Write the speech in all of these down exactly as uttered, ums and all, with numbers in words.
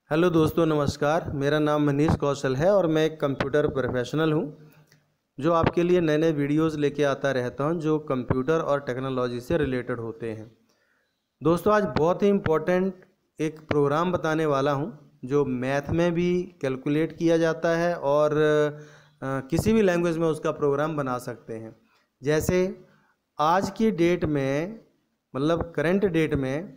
Hello दोस्तों, नमस्कार। मेरा नाम मनीष कौशल है और मैं एक कंप्यूटर प्रोफेशनल हूं जो आपके लिए नए नए वीडियोस लेके आता रहता हूं जो कंप्यूटर और टेक्नोलॉजी से रिलेटेड होते हैं। दोस्तों, आज बहुत ही इम्पोर्टेंट एक प्रोग्राम बताने वाला हूं जो मैथ में भी कैलकुलेट किया जाता है और आ, किसी भी लैंग्वेज में उसका प्रोग्राम बना सकते हैं। जैसे आज की डेट में, मतलब करंट डेट में,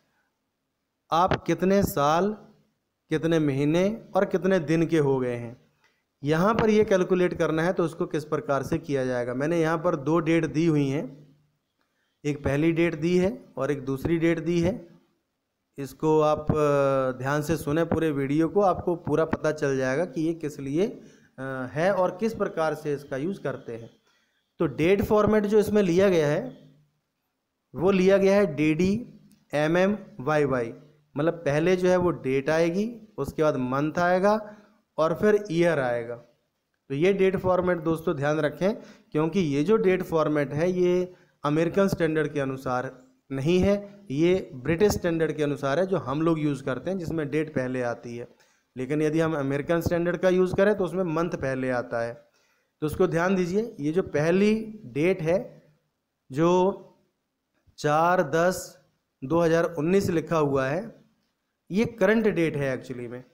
आप कितने साल, कितने महीने और कितने दिन के हो गए हैं, यहाँ पर ये कैलकुलेट करना है। तो उसको किस प्रकार से किया जाएगा, मैंने यहाँ पर दो डेट दी हुई हैं। एक पहली डेट दी है और एक दूसरी डेट दी है। इसको आप ध्यान से सुने पूरे वीडियो को, आपको पूरा पता चल जाएगा कि ये किस लिए है और किस प्रकार से इसका यूज़ करते हैं। तो डेट फॉर्मेट जो इसमें लिया गया है वो लिया गया है D D M M Y Y. मतलब पहले जो है वो डेट आएगी, उसके बाद मंथ आएगा और फिर ईयर आएगा। तो ये डेट फॉर्मेट दोस्तों ध्यान रखें, क्योंकि ये जो डेट फॉर्मेट है ये अमेरिकन स्टैंडर्ड के अनुसार नहीं है, ये ब्रिटिश स्टैंडर्ड के अनुसार है जो हम लोग यूज़ करते हैं, जिसमें डेट पहले आती है। लेकिन यदि हम अमेरिकन स्टैंडर्ड का यूज़ करें तो उसमें मंथ पहले आता है। तो उसको ध्यान दीजिए। ये जो पहली डेट है जो चार दस दो हज़ार उन्नीस लिखा हुआ है, ये करंट डेट है। एक्चुअली में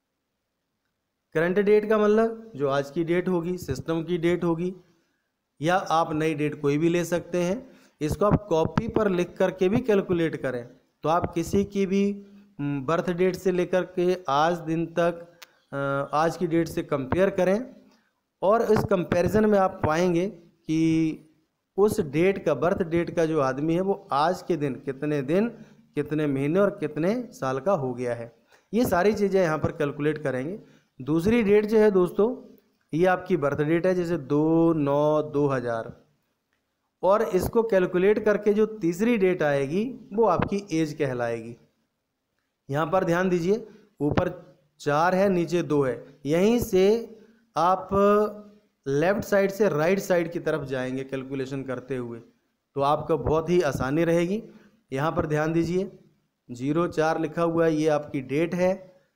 करंट डेट का मतलब जो आज की डेट होगी, सिस्टम की डेट होगी, या आप नई डेट कोई भी ले सकते हैं। इसको आप कॉपी पर लिख करके भी कैलकुलेट करें तो आप किसी की भी बर्थ डेट से लेकर के आज दिन तक आज की डेट से कंपेयर करें, और इस कंपैरिजन में आप पाएंगे कि उस डेट का, बर्थ डेट का जो आदमी है वो आज के दिन कितने दिन, कितने महीने और कितने साल का हो गया है। ये सारी चीज़ें यहाँ पर कैलकुलेट करेंगे। दूसरी डेट जो है दोस्तों, ये आपकी बर्थ डेट है, जैसे दो नौ दो हज़ार, और इसको कैलकुलेट करके जो तीसरी डेट आएगी वो आपकी एज कहलाएगी। यहाँ पर ध्यान दीजिए, ऊपर चार है, नीचे दो है। यहीं से आप लेफ्ट साइड से राइट साइड की तरफ जाएंगे कैलकुलेशन करते हुए, तो आपको बहुत ही आसानी रहेगी। यहाँ पर ध्यान दीजिए, जीरो चार लिखा हुआ है, ये आपकी डेट है,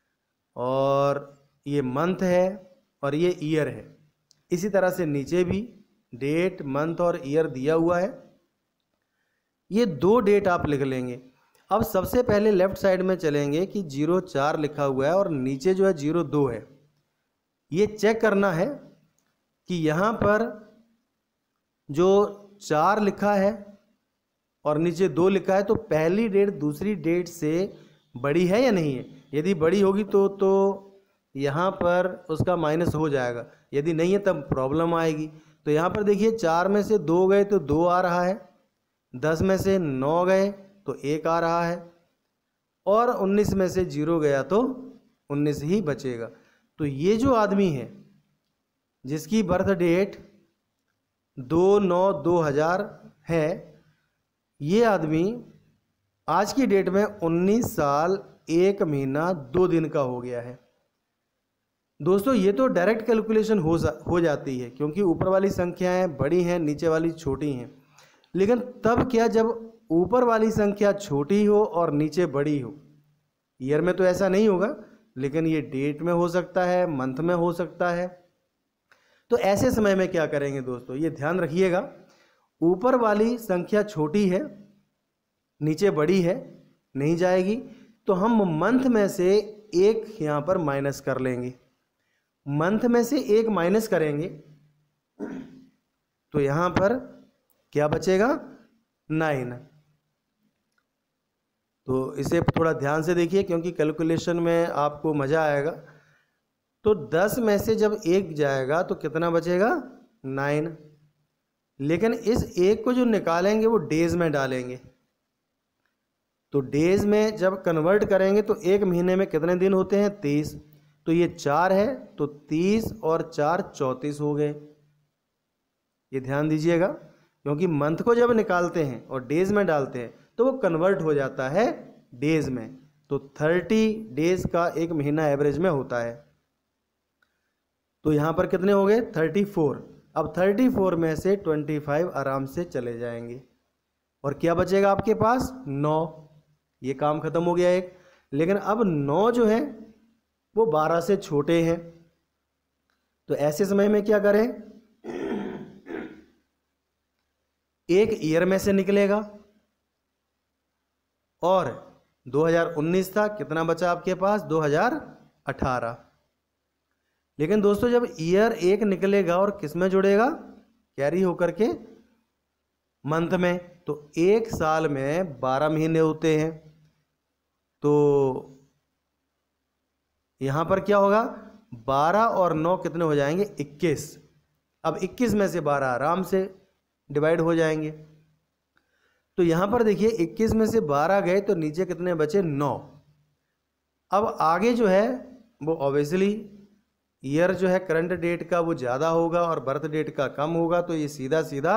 और ये मंथ है, और ये ईयर है। इसी तरह से नीचे भी डेट, मंथ और ईयर दिया हुआ है। ये दो डेट आप लिख लेंगे। अब सबसे पहले लेफ्ट साइड में चलेंगे कि जीरो चार लिखा हुआ है और नीचे जो है जीरो दो है। ये चेक करना है कि यहाँ पर जो चार लिखा है और नीचे दो लिखा है, तो पहली डेट दूसरी डेट से बड़ी है या नहीं है। यदि बड़ी होगी तो तो यहाँ पर उसका माइनस हो जाएगा, यदि नहीं है तब प्रॉब्लम आएगी। तो यहाँ पर देखिए, चार में से दो गए तो दो आ रहा है, दस में से नौ गए तो एक आ रहा है, और उन्नीस में से जीरो गया तो उन्नीस ही बचेगा। तो ये जो आदमी है जिसकी बर्थ डेट दो नौ दो हज़ार है, ये आदमी आज की डेट में उन्नीस साल एक महीना दो दिन का हो गया है। दोस्तों, ये तो डायरेक्ट कैलकुलेशन हो जा, हो जाती है, क्योंकि ऊपर वाली संख्याएं बड़ी हैं, नीचे वाली छोटी हैं। लेकिन तब क्या, जब ऊपर वाली संख्या छोटी हो और नीचे बड़ी हो। ईयर में तो ऐसा नहीं होगा, लेकिन ये डेट में हो सकता है, मंथ में हो सकता है। तो ऐसे समय में क्या करेंगे दोस्तों, ये ध्यान रखिएगा। ऊपर वाली संख्या छोटी है, नीचे बड़ी है, नहीं जाएगी, तो हम मंथ में से एक यहाँ पर माइनस कर लेंगे। मंथ में से एक माइनस करेंगे तो यहाँ पर क्या बचेगा, नाइन। तो इसे थोड़ा ध्यान से देखिए, क्योंकि कैलकुलेशन में आपको मज़ा आएगा। तो दस में से जब एक जाएगा तो कितना बचेगा, नाइन। लेकिन इस एक को जो निकालेंगे वो डेज में डालेंगे। तो डेज में जब कन्वर्ट करेंगे तो एक महीने में कितने दिन होते हैं, तीस। तो ये चार है, तो तीस और चार चौंतीस हो गए। ये ध्यान दीजिएगा, क्योंकि मंथ को जब निकालते हैं और डेज में डालते हैं तो वो कन्वर्ट हो जाता है डेज में। तो थर्टी डेज का एक महीना एवरेज में होता है। तो यहाँ पर कितने हो गए, थर्टी फोर। अब थर्टी फोर में से ट्वेंटी फाइव आराम से चले जाएंगे, और क्या बचेगा आपके पास, नौ। ये काम खत्म हो गया एक। लेकिन अब नौ जो है वो बारह से छोटे हैं। तो ऐसे समय में क्या करें, एक ईयर में से निकलेगा और दो हज़ार उन्नीस था, कितना बचा आपके पास, दो हज़ार अठारह। लेकिन दोस्तों जब ईयर एक निकलेगा और किस में जुड़ेगा, कैरी होकर के मंथ में, तो एक साल में बारह महीने होते हैं। तो यहां पर क्या होगा, बारह और नौ कितने हो जाएंगे, इक्कीस। अब इक्कीस में से बारह आराम से डिवाइड हो जाएंगे। तो यहां पर देखिए इक्कीस में से बारह गए तो नीचे कितने बचे, नौ। अब आगे जो है वो ऑब्वियसली ईयर जो है करंट डेट का वो ज़्यादा होगा और बर्थ डेट का कम होगा, तो ये सीधा सीधा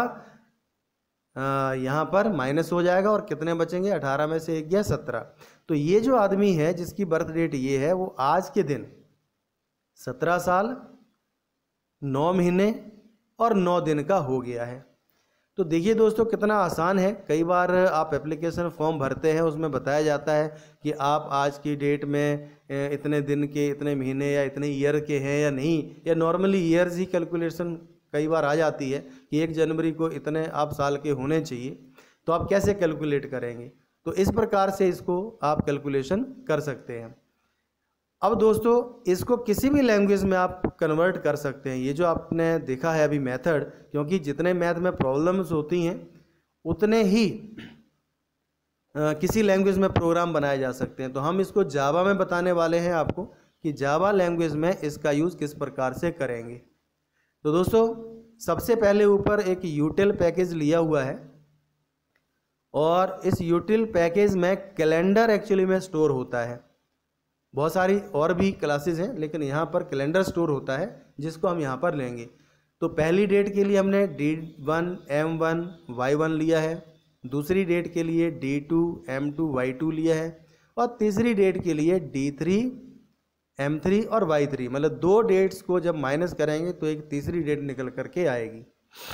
यहाँ पर माइनस हो जाएगा और कितने बचेंगे, अठारह में से एक गया सत्रह। तो ये जो आदमी है जिसकी बर्थ डेट ये है, वो आज के दिन सत्रह साल नौ महीने और नौ दिन का हो गया है। तो देखिए दोस्तों कितना आसान है। कई बार आप एप्लीकेशन फॉर्म भरते हैं, उसमें बताया जाता है कि आप आज की डेट में इतने दिन के, इतने महीने या इतने ईयर के हैं या नहीं, या नॉर्मली ईयर्स ही कैलकुलेशन कई बार आ जाती है कि एक जनवरी को इतने आप साल के होने चाहिए। तो आप कैसे कैलकुलेट करेंगे, तो इस प्रकार से इसको आप कैलकुलेशन कर सकते हैं। अब दोस्तों इसको किसी भी लैंग्वेज में आप कन्वर्ट कर सकते हैं। ये जो आपने देखा है अभी मेथड, क्योंकि जितने मैथ में प्रॉब्लम्स होती हैं उतने ही आ, किसी लैंग्वेज में प्रोग्राम बनाए जा सकते हैं। तो हम इसको जावा में बताने वाले हैं आपको कि जावा लैंग्वेज में इसका यूज़ किस प्रकार से करेंगे। तो दोस्तों सबसे पहले ऊपर एक यूटिल पैकेज लिया हुआ है और इस यूटिल पैकेज में कैलेंडर एक्चुअली में स्टोर होता है। बहुत सारी और भी क्लासेस हैं लेकिन यहाँ पर कैलेंडर स्टोर होता है जिसको हम यहाँ पर लेंगे। तो पहली डेट के लिए हमने D one M one Y one लिया है, दूसरी डेट के लिए D two M two Y two लिया है और तीसरी डेट के लिए डी थ्री एम थ्री और वाई थ्री। मतलब दो डेट्स को जब माइनस करेंगे तो एक तीसरी डेट निकल करके आएगी।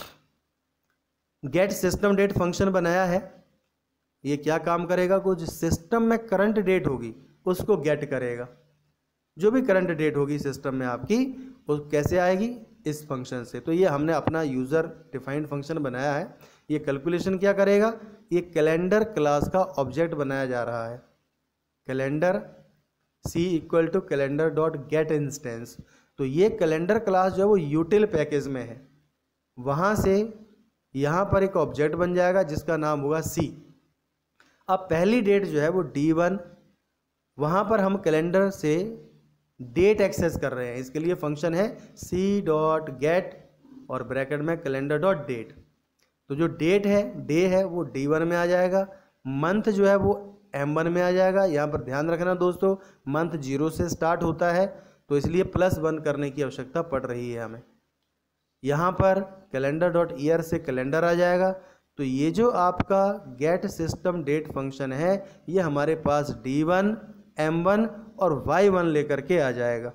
गेट सिस्टम डेट फंक्शन बनाया है। ये क्या काम करेगा, कुछ सिस्टम में करंट डेट होगी उसको गेट करेगा। जो भी करंट डेट होगी सिस्टम में आपकी, वो कैसे आएगी, इस फंक्शन से। तो ये हमने अपना यूज़र डिफाइंड फंक्शन बनाया है। ये कैलकुलेशन क्या करेगा, ये कैलेंडर क्लास का ऑब्जेक्ट बनाया जा रहा है। Calendar C equal to calendar dot get instance. तो ये कैलेंडर क्लास जो है वो यूटिल पैकेज में है, वहाँ से यहाँ पर एक ऑब्जेक्ट बन जाएगा जिसका नाम होगा सी। अब पहली डेट जो है वो डी वन, वहाँ पर हम कैलेंडर से डेट एक्सेस कर रहे हैं। इसके लिए फंक्शन है सी डॉट गेट और ब्रैकेट में कैलेंडर डॉट डेट। तो जो डेट है, डे है, वो डी वन में आ जाएगा। मंथ जो है वो एम वन में आ जाएगा। यहाँ पर ध्यान रखना दोस्तों, मंथ जीरो से स्टार्ट होता है तो इसलिए प्लस वन करने की आवश्यकता पड़ रही है हमें। यहाँ पर कैलेंडर डॉट ईयर से कैलेंडर आ जाएगा। तो ये जो आपका गेट सिस्टम डेट फंक्शन है, ये हमारे पास डी वन एम वन और वाई वन लेकर के आ जाएगा।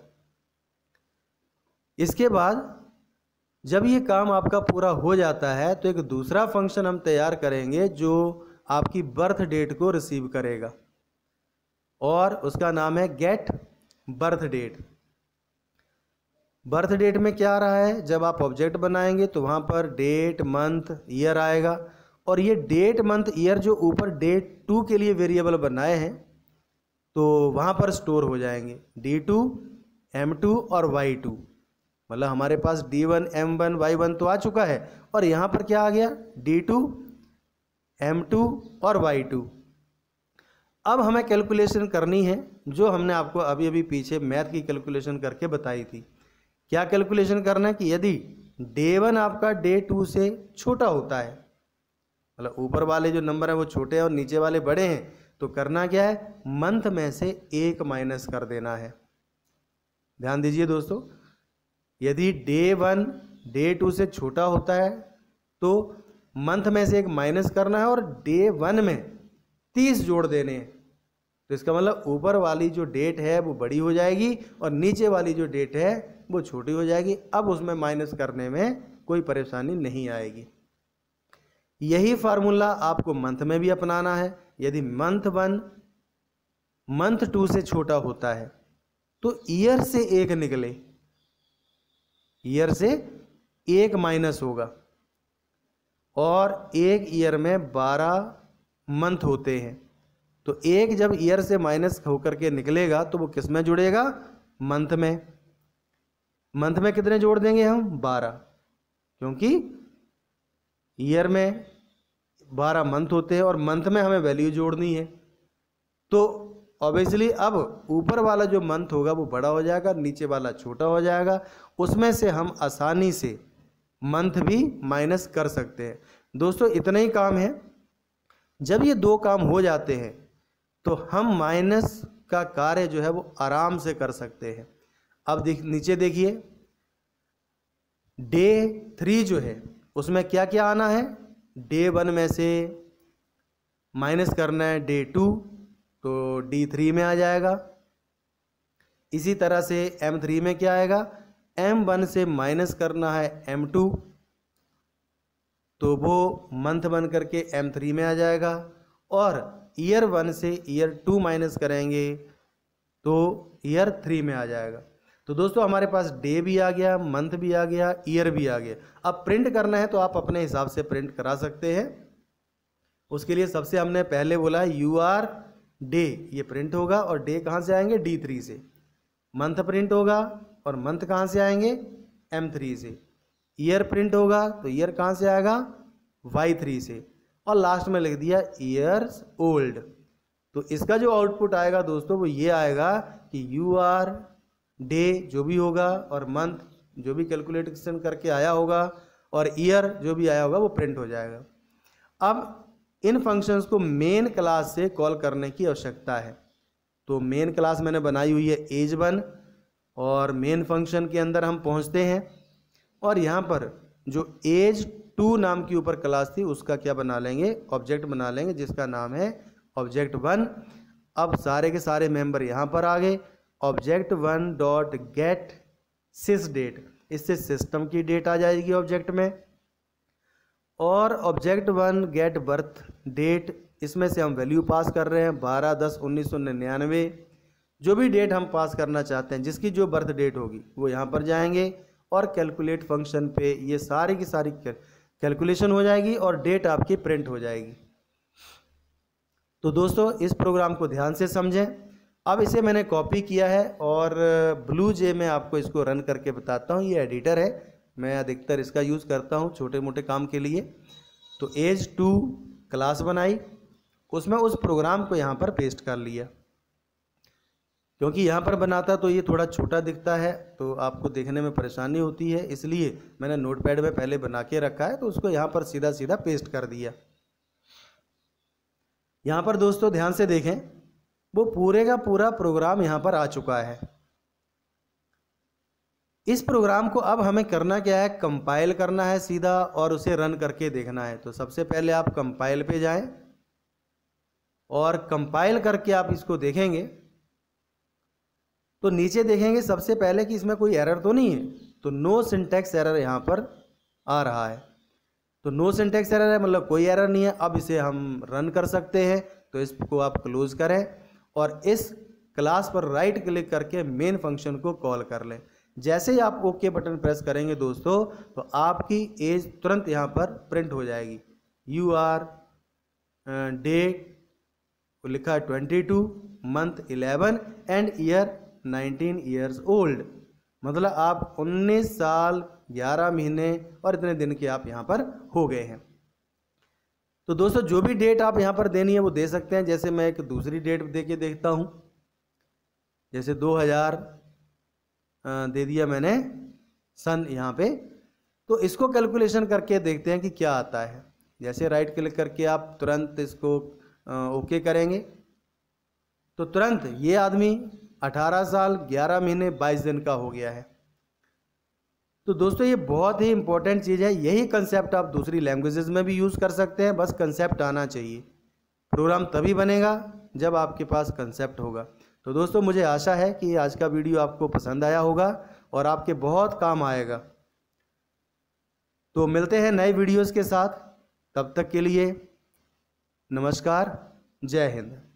इसके बाद जब ये काम आपका पूरा हो जाता है तो एक दूसरा फंक्शन हम तैयार करेंगे जो आपकी बर्थ डेट को रिसीव करेगा और उसका नाम है get birth date. Birth date में क्या आ रहा है, जब आप ऑब्जेक्ट बनाएंगे तो वहाँ पर डेट मंथ ईयर आएगा और ये डेट मंथ ईयर जो ऊपर डेट टू के लिए वेरिएबल बनाए हैं तो वहाँ पर स्टोर हो जाएंगे, डी टू एम टू और वाई टू। मतलब हमारे पास D one M one Y one तो आ चुका है और यहाँ पर क्या आ गया, डी टू एम टू और वाई टू। अब हमें कैलकुलेशन करनी है जो हमने आपको अभी अभी पीछे मैथ की कैलकुलेशन करके बताई थी। क्या कैलकुलेशन करना है कि यदि डे वन आपका डे टू से छोटा होता है, मतलब ऊपर वाले जो नंबर हैं वो छोटे हैं और नीचे वाले बड़े हैं, तो करना क्या है, मंथ में से एक माइनस कर देना है। ध्यान दीजिए दोस्तों, यदि डे वन डे टू से छोटा होता है तो मंथ में से एक माइनस करना है और डे वन में तीस जोड़ देने हैं। तो इसका मतलब ऊपर वाली जो डेट है वो बड़ी हो जाएगी और नीचे वाली जो डेट है वो छोटी हो जाएगी। अब उसमें माइनस करने में कोई परेशानी नहीं आएगी। यही फार्मूला आपको मंथ में भी अपनाना है। यदि मंथ वन मंथ टू से छोटा होता है तो ईयर से एक निकले, ईयर से एक माइनस होगा, और एक ईयर में बारह मंथ होते हैं, तो एक जब ईयर से माइनस होकर के निकलेगा तो वो किस में जुड़ेगा, मंथ में। मंथ में कितने जोड़ देंगे हम, बारह, क्योंकि ईयर में बारह मंथ होते हैं और मंथ में हमें वैल्यू जोड़नी है। तो ऑब्वियसली अब ऊपर वाला जो मंथ होगा वो बड़ा हो जाएगा, नीचे वाला छोटा हो जाएगा, उसमें से हम आसानी से मंथ भी माइनस कर सकते हैं। दोस्तों इतना ही काम है। जब ये दो काम हो जाते हैं तो हम माइनस का कार्य जो है वो आराम से कर सकते हैं। अब देख नीचे देखिए, डे थ्री जो है उसमें क्या क्या आना है, डे वन में से माइनस करना है डे टू, तो डी थ्री में आ जाएगा। इसी तरह से एम थ्री में क्या आएगा, एम वन से माइनस करना है एम टू, तो वो मंथ बन करके एम थ्री में आ जाएगा। और ईयर वन से ईयर टू माइनस करेंगे तो ईयर थ्री में आ जाएगा। तो दोस्तों हमारे पास डे भी आ गया, मंथ भी आ गया, ईयर भी आ गया। अब प्रिंट करना है तो आप अपने हिसाब से प्रिंट करा सकते हैं। उसके लिए सबसे हमने पहले बोला यू आर डे, ये प्रिंट होगा, और डे कहाँ से आएंगे, डी थ्री से। मंथ प्रिंट होगा और मंथ कहाँ से आएंगे, एम थ्री से। ईयर प्रिंट होगा तो ईयर कहाँ से आएगा, वाई थ्री से। और लास्ट में लिख दिया ईयर्स ओल्ड। तो इसका जो आउटपुट आएगा दोस्तों वो ये आएगा कि यू आर डे जो भी होगा और मंथ जो भी कैलकुलेशन करके आया होगा और ईयर जो भी आया होगा वो प्रिंट हो जाएगा। अब इन फंक्शंस को मेन क्लास से कॉल करने की आवश्यकता है। तो मेन क्लास मैंने बनाई हुई है एज वन, और मेन फंक्शन के अंदर हम पहुंचते हैं और यहाँ पर जो एज टू नाम की ऊपर क्लास थी उसका क्या बना लेंगे, ऑब्जेक्ट बना लेंगे जिसका नाम है ऑब्जेक्ट वन। अब सारे के सारे मेंबर यहाँ पर आ गए। Object one dot get sys date, इससे सिस्टम की डेट आ जाएगी ऑब्जेक्ट में। और object one get birth date, इसमें से हम वैल्यू पास कर रहे हैं बारह दस उन्नीस सौ निन्यानवे। जो भी डेट हम पास करना चाहते हैं, जिसकी जो बर्थ डेट होगी वो यहाँ पर जाएंगे और कैलकुलेट फंक्शन पे ये सारी की सारी कैलकुलेशन हो जाएगी और डेट आपकी प्रिंट हो जाएगी। तो दोस्तों इस प्रोग्राम को ध्यान से समझें। अब इसे मैंने कॉपी किया है और ब्लू जे में आपको इसको रन करके बताता हूँ। ये एडिटर है, मैं अधिकतर इसका यूज़ करता हूँ छोटे मोटे काम के लिए। तो एज टू क्लास बनाई, उसमें उस प्रोग्राम को यहाँ पर पेस्ट कर लिया। क्योंकि यहाँ पर बनाता तो ये थोड़ा छोटा दिखता है तो आपको देखने में परेशानी होती है, इसलिए मैंने नोटपैड में पहले बना के रखा है, तो उसको यहाँ पर सीधा सीधा पेस्ट कर दिया। यहाँ पर दोस्तों ध्यान से देखें, वो पूरे का पूरा प्रोग्राम यहाँ पर आ चुका है। इस प्रोग्राम को अब हमें करना क्या है, कंपाइल करना है सीधा और उसे रन करके देखना है। तो सबसे पहले आप कंपाइल पे जाएं और कंपाइल करके आप इसको देखेंगे तो नीचे देखेंगे सबसे पहले कि इसमें कोई एरर तो नहीं है। तो नो सिंटैक्स एरर यहाँ पर आ रहा है। तो नो सिंटैक्स एरर है मतलब कोई एरर नहीं है। अब इसे हम रन कर सकते हैं। तो इसको आप क्लोज करें और इस क्लास पर राइट क्लिक करके मेन फंक्शन को कॉल कर लें। जैसे ही आप ओके बटन प्रेस करेंगे दोस्तों तो आपकी एज तुरंत यहाँ पर प्रिंट हो जाएगी। यू आर डेट लिखा है twenty two, month eleven and year nineteen years old, मतलब आप उन्नीस साल ग्यारह महीने और इतने दिन के आप यहाँ पर हो गए हैं। तो दोस्तों जो भी डेट आप यहाँ पर देनी है वो दे सकते हैं। जैसे मैं एक दूसरी डेट दे के देखता हूँ, जैसे दो हज़ार दे दिया मैंने सन यहाँ पे। तो इसको कैलकुलेशन करके देखते हैं कि क्या आता है। जैसे राइट क्लिक करके आप तुरंत इसको ओके करेंगे तो तुरंत ये आदमी अठारह साल ग्यारह महीने बाईस दिन का हो गया है। तो दोस्तों ये बहुत ही इंपॉर्टेंट चीज़ है। यही कंसेप्ट आप दूसरी लैंग्वेजेस में भी यूज़ कर सकते हैं, बस कंसेप्ट आना चाहिए। प्रोग्राम तभी बनेगा जब आपके पास कंसेप्ट होगा। तो दोस्तों मुझे आशा है कि आज का वीडियो आपको पसंद आया होगा और आपके बहुत काम आएगा। तो मिलते हैं नए वीडियोस के साथ, तब तक के लिए नमस्कार, जय हिंद।